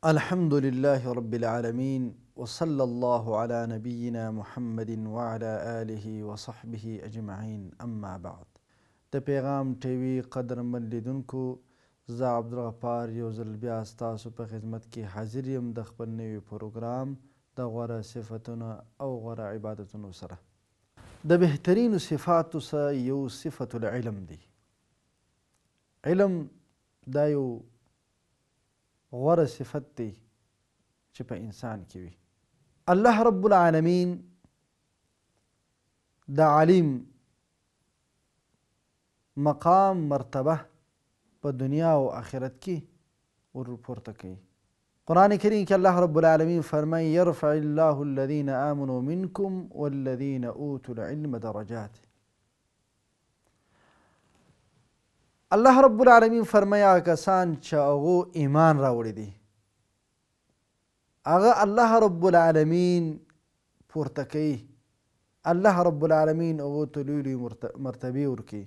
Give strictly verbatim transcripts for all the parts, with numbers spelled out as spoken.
الحمد لله رب العالمين وصلى الله على نبينا محمد وعلى آله وصحبه أجمعين اما بعد. د پیغام ټیوي قدرمن لیدونکو، زه عبدالغفار یو ځل بیا ستاسو په خدمت کې حاضر یم د خپل نوي پروګرام د غوره صفتونو او غوره عبادتونو سره. د بهترینو صفاتو څخه یو صفت العلم دی. علم دا یو غوره صفت دی چې په انسان کې وي. الله رب العالمین د علیم مقام مرتبه په دنیا او آخرت کې ور پورته کوي. قرآن کریم کې الله رب العالمین فرمایي یرفع الله الذین آمنوا منکم والذین اوتوا العلم درجات. الله رب العالمین فرمایي هغه کسان چې هغو ایمان راوړی دي هغه الله رب العالمین پورته کوي. الله رب العالمین هغو ته لوی لوی مرتبې ورکوي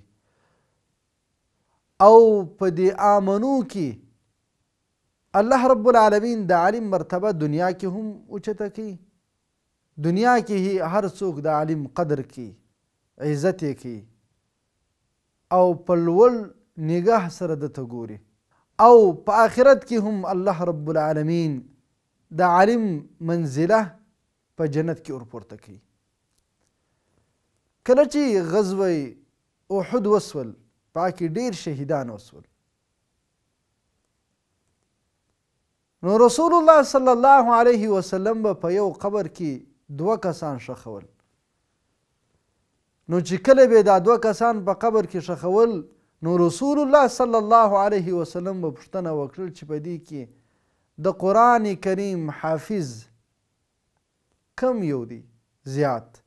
او په دې آمنو کې الله رب العالمین د عالم مرتبه دنیا کې هم اوچته کوي. دنیا کې هر څوک د عالم قدر کوي، عزت یې کوي او په لوړ نگاه سره درته ګوري. او په آخرت کې هم الله رب العالمین د عالم منزله په جنت کې ورپورته کوي. کله چې غزوه احد وسول په کې ډیر شهیدان وسول، نو رسول الله صلی الله علیه وسلم به په یو قبر کې دوه کسان ښخول. نو چې کله به دا دوه کسان په قبر کې ښخول، نو رسول الله صلی الله علیه وسلم به پوښتنه وکړل چې په دې کې د قرآن کریم حافظ کم یو دی زیات؟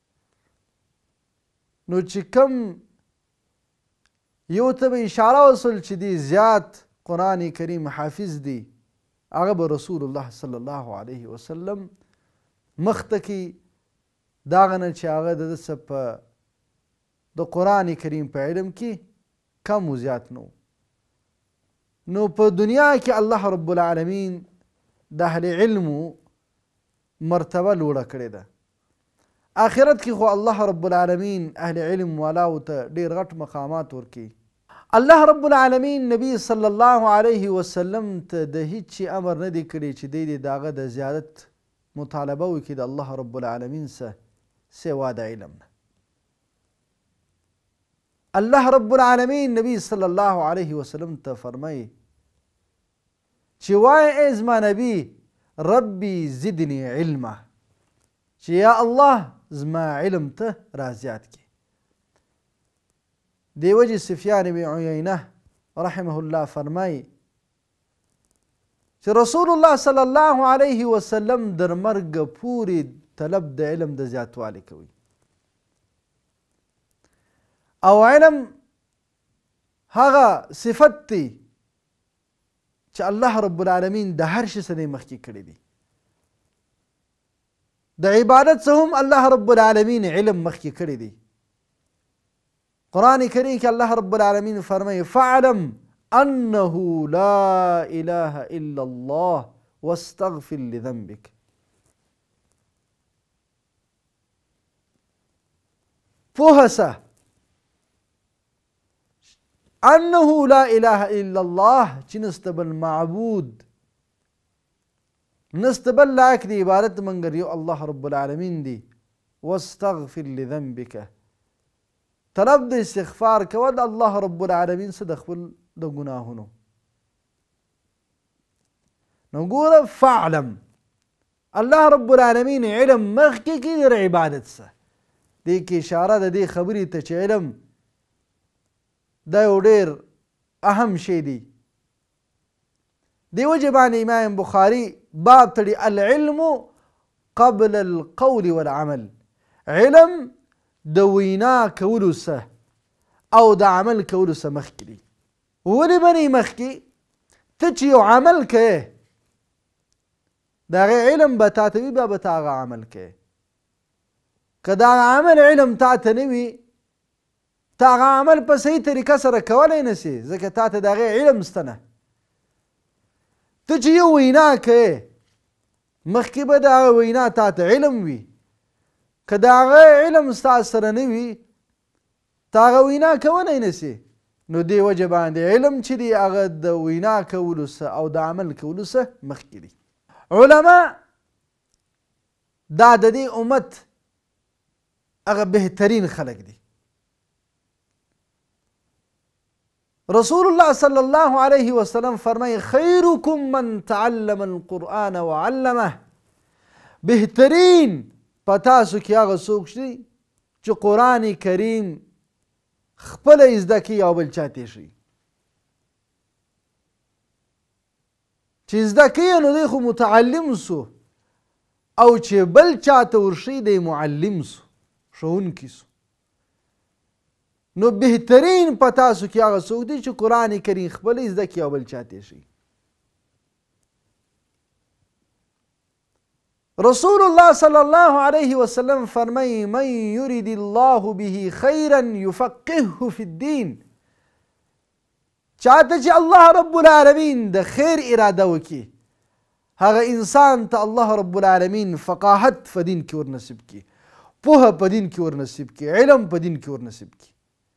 نو چې کم یو ته به اشاره وسول چې دی زیات قرآن کریم حافظ دی، هغه به رسول الله صلی الله علیه وسلم مخته کی داغه نه چې هغه د څه په د قرآن کریم په علم کې کم و زیات نو. نو په دنیا کې الله رب العالمین د اهل علمو مرتبه لوړه کړې ده. آخرت کې خو الله رب العالمین اهل علم والاو ته ډېر غټ مقامات ورکوي. الله رب العالمین نبی صلی الله علیه وسلم ته د هیڅ شي امر نه دی کړی چې دی د هغه د زیادت مطالبه وکړي د الله رب العالمین څخه سوا د علم نه. الله رب العالمین نبی صلی الله علیه وسلم ته فرمایي چې وایه ای زما نبی ربي زدني علما، چې یا الله زما علم ته را زیات کړي. دی وجې سفیان بن عیینه رحمه الله فرمایي چې رسول الله صلی الله علیه وسلم در مرګ پورې طلب د علم د زیاتوالي کوي. او علم هغه صفت دی چې الله رب العالمین د هر شي څخه مخکې کړی دی. د عبادت څخه هم الله رب العالمین علم مخکې کړی دی. قرآن کریم کې الله رب العالمین فرمایي فاعلم انه لا اله الا الله واستغفر لذنبك. پوهه سه انه لا اله الا الله چې نسته بل معبود نسته بل لایق د عبادت مګر یو الله رب العالمین دی. واستغفر لذنبک، طلب د استغفار کوه د الله رب العالمین څخه د خپل د ګناهونو. نو ګوره فاعلم الله رب العالمین علم مخکې کړي د عبادت څخه. دې کې اشاره د دې خبرې ته چې علم دا یو ډېر اهم شی دی. دې وجې باندې امام بخاري باب تړي العلم قبل القول والعمل. علم د وینا کولو څخه او د عمل کولو څخه مخکې دی. ولې بنې مخکې؟ ته چې یو عمل کوې د هغې علم به تا ته وي، بیا به ته هغه عمل کوې. که د هغه عمل علم تا ته نه وي، تا هغه عمل په صحیح طریقه سره کولی نه سې، ځکه تا ته د هغې علم شته نه. ته چې یو وینا کوې مخکې به د هغه وینا تا ته علم وي که د هغه علم ستا سره نه وي ته هغه وینا کولی نه سې نو دې وجه باندې علم چې دی هغه د وینا کولو څه او د عمل کولو څه مخکې دي علما دا د دې امت هغه بهترین خلک دي رسول الله صلی الله علیه وسلم فرمایي خیرکم من تعلم القرآن وعلمه بهترین په تاسو کې هغه څوک دی چې قرآن کریم خپله زده کړي او بل چا ته یې ښیي چې زده کوي نو دی خو متعلم سو او چې بل چا ته ورښیي دی معلم سو ښوونکی سو نو بهترین په تاسو کې هغه څوک دی چې قرآن کریم خپله زده کړي او بل چا ته یې ښیي رسول الله صلی الله علیه وسلم فرمایي من یرید الله به خیرا یفقهه فی الدین چاته چې الله رب العالمین د خیر اراده وکړي هغه انسان ته الله رب العالمین فقاهت په دین کې ورنصیب کړي پوهه په دین کې ورنصیب کړي علم په دین کې ورنصیب کړي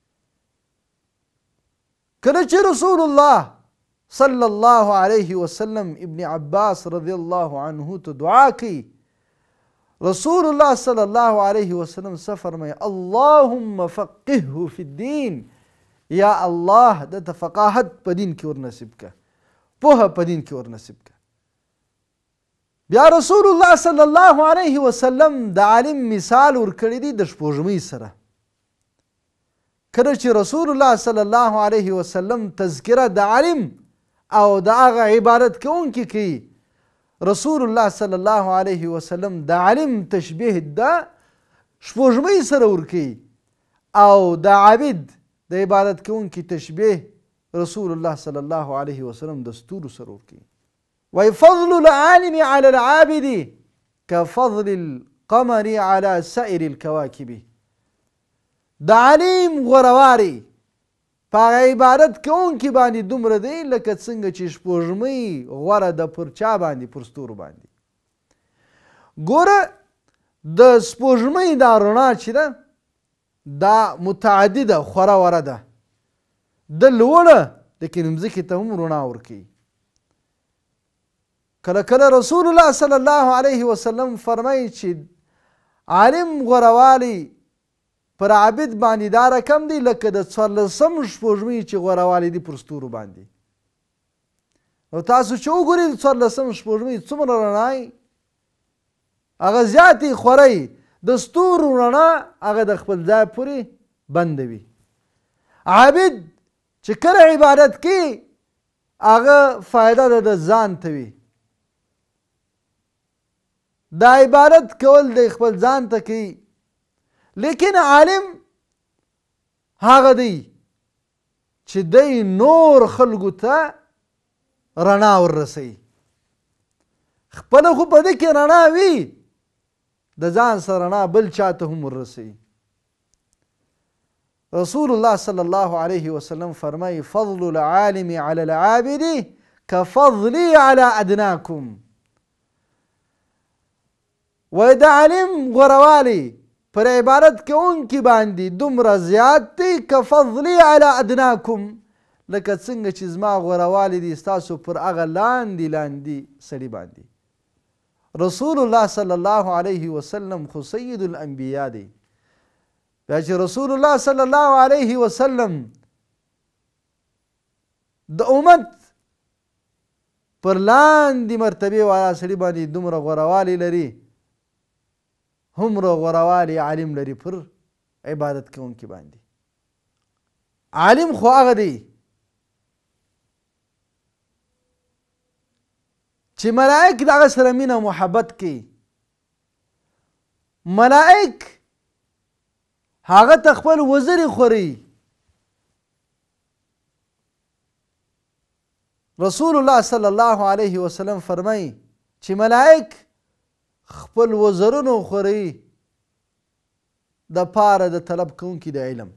کله چې رسول الله صلی الله علیه وسلم ابن عباس رضی الله عنه ته دعا کوي رسول الله صلی الله علیه وسلم څه فرمایي اللهم فقهه فی الدین یا الله دته فقاهت په دین کې ورنصیب کړه پوهه په دین کې ورنصیب کړه بیا رسول الله صلی الله علیه وسلم د عالم مثال ورکړی دی د سپوږمۍ سره کله چې رسول الله صلی الله علیه وسلم تذکره د عالم او د هغه عبادت کوونکي کوي رسول الله صلی الله علیه وسلم د عالم تشبیه د سپوږمۍ سره ورکوي او د عابد د عبادت کوونکي تشبیه رسول الله صلی الله علیه وسلم د ستورو سره ورکوي وای فضل العالم علی العابد كفضل القمر على سائر الكواكب د عالم غورواری په عبادت کوونکي باندې دومره دی لکه څنګه چې سپوږمۍ غوره ده پر چا باندې پر ستورو باندې ګوره د سپوږمۍ دا رڼا چې ده دا متعدده خوره وره ده د لوړه لیکن مځکې ته هم رڼا ورکوي کله کله رسول الله صلی الله علیه وسلم فرمایي چې عالم غوروالی پر عابد باندې دا رقم دی لکه د څوارلسم سپوږمۍ چې غوروالی دی پر ستورو باندې نو تاسو چې وګورئ د څوارلسم سپوږمۍ څومره رڼا یي هغه زیاتې خوره د ستورو رڼا هغه د خپل ځای پورې بنده وي عابد چې کله عبادت کوي هغه فایده ده د ځان ته وي دا عبادت کول د خپل ځان ته کوي لیکن عالم هغه دی چې دی نور خلکو ته رڼا وررسوي خپله خو په دې کې رڼا وي د ځان سره رڼا بل چاته هم وررسوي رسول الله صلی الله علیه وسلم فرمایي فضل العالم علی العابد كفضلي على ادناکم وای د عالم غوروالی پر عبادت کوونکي باندې دومره زیات دی که فضلي علی ادناکم لکه څنګه چې زما غوروالی دی ستاسو پر هغه لاندې لاندې سړي باندې رسول الله صلی الله علیه وسلم خو سید الانبیا دی بیا چې رسول الله صلی الله علیه وسلم د امت پر لاندې مرتبې والا سړي باندې دومره غوروالی لري همره غوروالی عالم لري پر عبادت کوونکي باندې عالم خو هغه دی چې ملائک د هغه سره مینه محبت کوي ملائک هغه ته خپل وزرې خوري رسول الله صلی الله علیه وسلم فرمایي چې ملائک خپل وزرونو خوري د پاره د طلب کوونکي د علم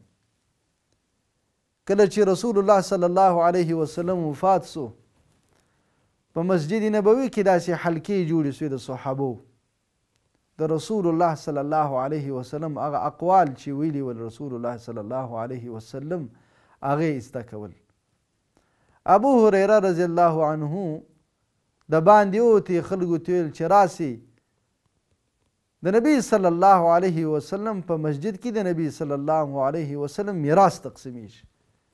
کله چې رسول الله صلی الله علیه وسلم وفات سو په مسجد نبوي کې داسې حلقې جوړې سوې د صحابو د رسول الله صلی الله علیه وسلم هغه اقوال چې ویلي ول رسول الله صلی الله علیه وسلم هغه زده کول. ابو هریره رضی الله عنه د باندې ووتې خلکو ته ویل چې راسئ د نبی صلی الله علیه وسلم په مسجد کې د نبی صلی الله علیه وسلم میراث تقسیمیږي.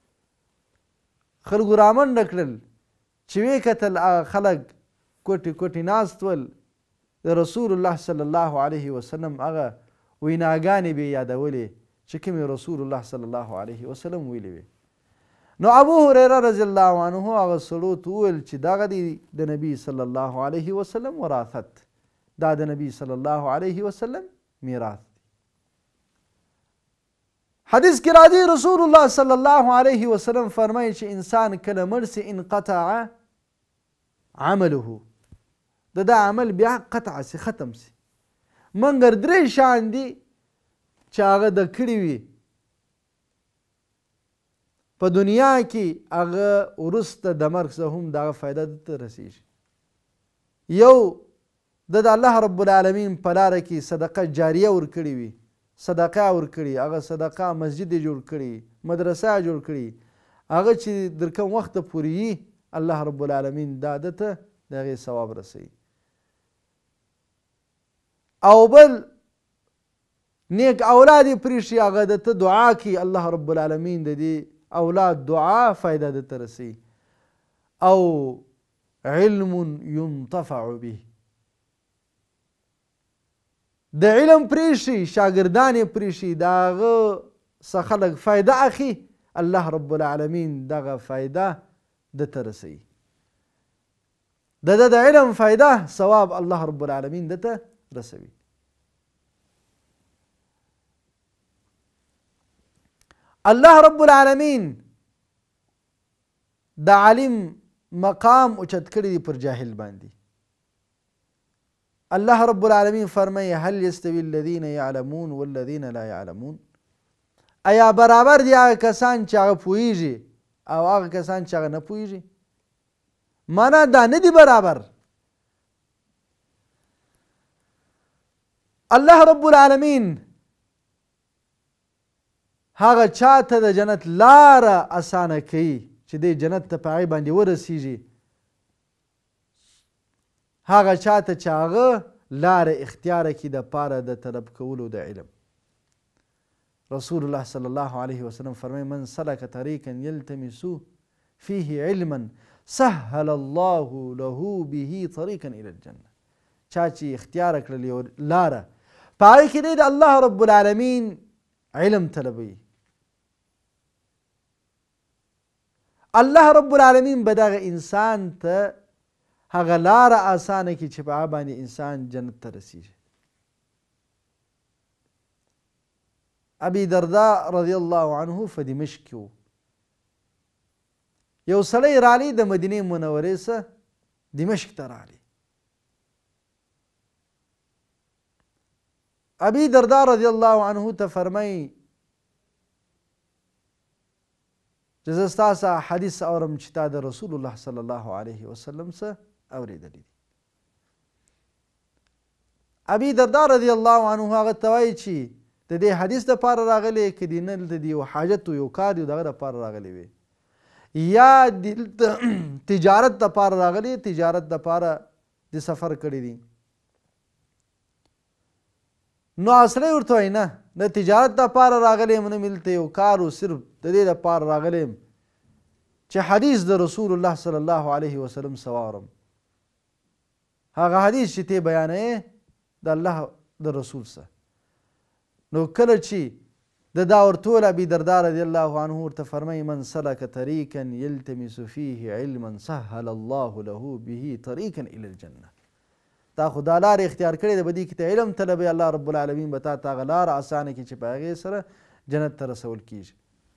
خلکو رامنډه کړل چې ویې کتل هغه خلک کوټې کوټې ناست ول د رسول الله صلی الله علیه وسلم هغه ویناګانې به یې یادولې چې کومې رسول الله صلی الله علیه وسلم ویلې وې. نو ابو هریره رضی الله عنه هغه سړو ته وویل چې دغه دی د نبي صلی الله علیه وسلم وراثت، دا د نبي صلی الله علیه وسلم میراث دی. حدیث کې راځي رسول الله صلی الله علیه وسلم فرمایي چې انسان کله مړ سي انقطع عمله، د دا عمل بیا قطع سي، ختم سي، مګر درې شیان دي چې هغه د کړي وي په دنیا کې هغه وروسته د مرګ څخه هم دغه فایده درته رسیږي. یو د الله رب العالمین په لاره کې صدقه جاریه ورکړې وي، صدقه ورکړي، هغه صدقه مسجد یې جوړ کړي، مدرسه یې جوړ کړي، هغه چې در کوم وخته پورې وي الله رب العالمین دا ده ته د هغې ثواب رسوي. او بل نیک اولاد یې پرېښي، هغه ده ته دعا کوي، الله رب العالمین د دې اولاد دعا فایده ده ته رسوي. او علم ينتفع به، د علم پرېښي، شاګردان یې پرېښي، د هغه څخه خلک فایده اخلي، الله رب العالمین دغه فایده ده ته رسوي. د ده د علم فایده ثواب الله رب العالمین ده ته رسوي. الله رب العالمین د عالم مقام اوچت کړی دی پر جاهل باندې. الله رب العالمین فرمایي هل یستوی الذین یعلمون والذین لا یعلمون، آیا برابر دي هغه کسان چې هغه پوهیږي او هغه کسان چې هغه نه پوهیږي؟ معنا دا نه دي برابر. الله رب العالمین هغه چاته د جنت لاره اسانه کوي چې دی جنت ته په هغې باندې ورسیږي، هغه چاته چې هغه لاره اختیاره کړي د پاره د طلب کولو د علم. رسول الله صلی الله علیه وسلم فرمایي من سلک طریقا یلتمس فیه علما سهل الله له به طریقا الی الجنه، چا چې اختیاره کړل یو لاره په هغې کې دی د الله رب العالمین علم طلبوي، الله رب العالمین به دغه انسان ته هغه لاره اسانه کړي چې په هغه باندې انسان جنت ته رسیږي. ابي درداء رضی الله عنه په دمشق کې و، یو سړی رالی د مدینې منورې څخه دمشق ته رالی. ابي درداء رضی الله عنه ته فرمایي چې زه ستا څخه حدیث اورم چې تا د رسول الله صلی الله علیه وسلم څخه اورېدلی دي. ابي درداء رضی الله عنه هغه ته وایي چې د دې حدیث دپاره راغلی که دې نه دلته د یو حاجت و یو کار یو دغه دپاره راغلی وي، یا دلته تجارت دپاره راغلی، تجارت دپاره د سفر کړی دي. نو سړی ورته وایي نه د تجارت دپاره راغلی یم، نه مې دلته یو کار و، صرف د دې دپاره راغلی یم چې حدیث د رسول الله صلی الله علیه وسلم څه واورم. هغه حدیث چې تی بیانوې د الله د رسول څخه. نو کله چې د دا ورته وویل ابي درداء رضی الله عنه ورته فرمایي من سلک طریقا یلتمس فیه علما سهل الله له به طریقا الی الجنه، تا خو دا لاره اختیار کړې ده، په دې کې ته علم طلبوي، الله رب العالمین به تا ته هغه لاره اسانه کړي چې په هغې سره جنت ته رسول کېږي.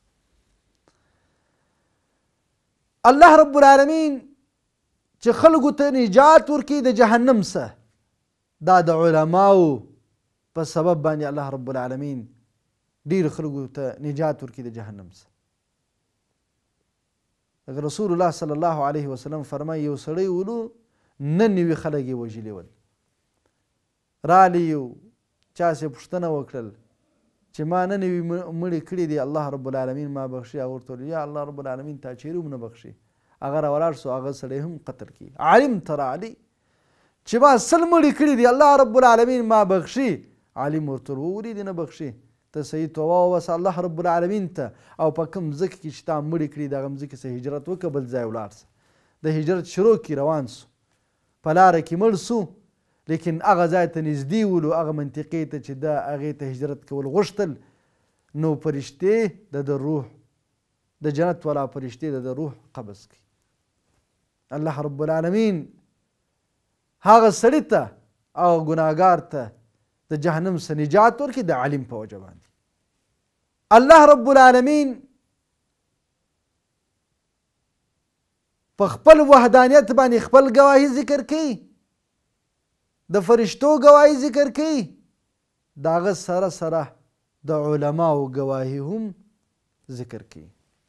الله رب العالمین چې خلکو ته نجات ورکړي د جهنم څخه، دا د علماو په سبب باندې الله رب العالمین ډېر خلکو ته نجات ورکړي د جهنم څخه. رسول الله صلی الله علیه وسلم فرمایي یو سړی ولو نه نوي خلک یې وژلي ول. رالی یو چا سې پوښتنه وکړل چې ما نه نوي مړي کړي دي الله رب العالمین ما بخښي. هغه ورته ویل یا الله رب العالمین تا چیرې هم نه بخښي. هغه راولاړ سو هغه سړی هم قتل کړي. عالم ته راغلی چې ما سل مړي کړي دي الله رب العالمین ما بخښي. عالم ورته ولې دې نه بخښي؟ ته صحیح توبه وباسه الله رب العالمین ته او په کوم ځکه کې چې تا مړي کړي دغه مځکې څخه هجرت وکړه بل ځای ولاړ سه. د هجرت شروع کې روان سو په لاره کې مړ سو لیکن هغه ځای ته نږدې ولو هغه منطقې ته چې ده هغې ته هجرت کول غوښتل نو فرشتې د ده روح د جنت والا فرشتې د ده روح قبض کړي. الله رب العالمین هغه سړي ته هغه ګناهګار ته د جهنم څخه نجات ورکړي د علم په وجه باندې. الله رب العالمین په خپل وحدانیت باندې خپل ګواهي ذکر کوي، د فرشتو ګواهي ذکر کوي، د هغه سره سره د علماو ګواهي هم ذکر کوي.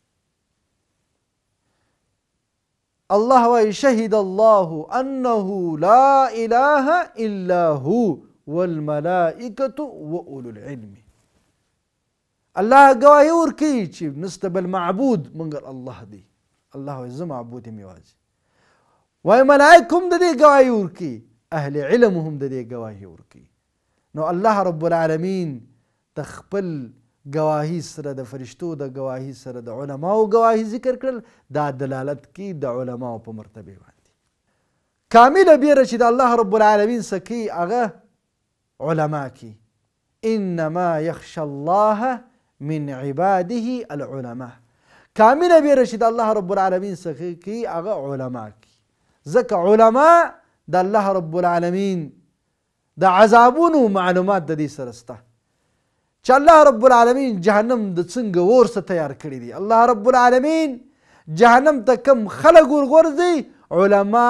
الله وایي شهد الله انه لا اله الا هو والملائکة واولو العلم. الله ګواهي ورکوي چې نسته بل معبود مګر الله دی. الله وایي زه معبود یم یوازې. وایي ملائک هم د دې ګواهي ورکوي، اهل علم هم د دې ګواهي ورکوي. نو الله رب العالمین د خپل ګواهي سره د فرشتو د ګواهي سره د علماو ګواهي ذکر کړل. دا دلالت کوي د علماو په مرتبه باندې. کامله بیره چې د الله رب العالمین څخه کوي هغه علما کوي. انما یخشى الله من عباده العلماء. کامله بیره چې د الله رب العالمین څخه کوي هغه علما کوي. ځکه علما د الله رب العالمین د عذابونو معلومات د دې سره شته چې الله رب العالمین جهنم د څنګه اور څخه تیار کړی دی. الله رب العالمین جهنم ته کم خلک ورغورځي علما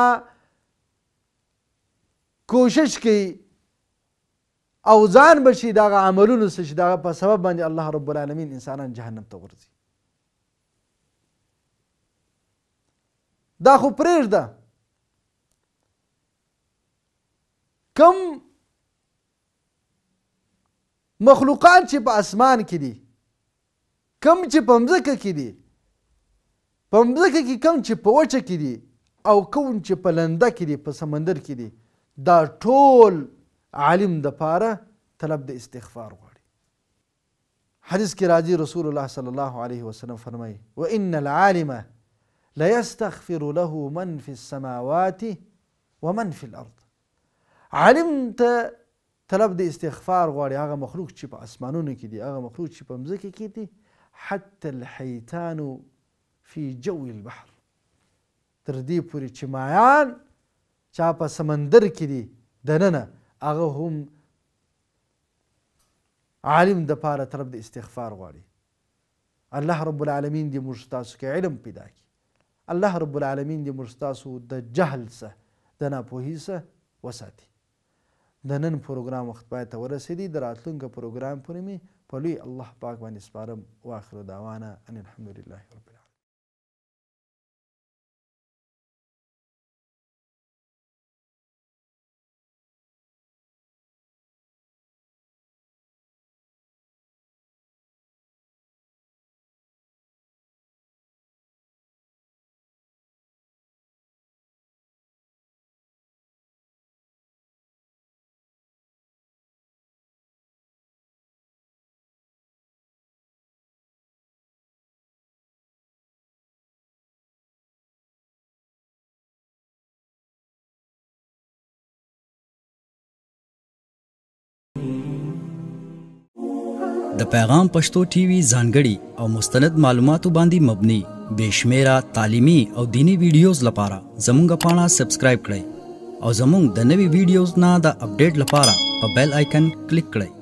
کوشش کوي او ځان بشي دغه عملونو څخه چې دغه په سبب باندې الله رب العالمین انسانان جهنم ته ورځي. دا خو پرېږده کم مخلوقات چې په اسمان کې دي، کم چې په مځکه کې دي، په مځکه کې کم چې په وچه کې دي او کوم چې په لنده کې دي، په سمندر کې دي، دا ټول عالم د پاره طلب د استغفار غواړي. حدیث کې راځي رسول الله صلی الله علیه وسلم فرمایي وان العالم لیستغفر له من فی السماوات ومن فی الارض. عالم ته طلب د استغفار غواړي هغه مخلوق چې په اسمانونو کې دي، هغه مخلوق چې په مځکه کې دي، حتی الحیتان فی جو البحر، تر دې پورې چې مایان چا په سمندر کې دي دننه هغه هم عالم د پاره طلب د استغفار غواړي. الله رب العالمین دې موږ ستاسو کې علم پیدا کړي. الله رب العالمین دې موږ ستاسو د جهل څخه د ناپوهۍ څخه وساتي. د نن پروګرام وخت پای ته ورسېدي. د راتلونکي پروګرام پورې مې په لوی الله پاک باندې سپارم. واخر دعوانا ان الحمد لله رب العالمین. د پیغام پښتو ټي وي ځانګړي او مستند معلوماتو باندې مبني بشمیره تعلیمي او دینی ویډیوز لپاره زموږ پاڼه سبسکرایب کړئ او زموږ د نوي ویډیوز نه د اپډیټ لپاره په بیل آیکن کلیک کړئ.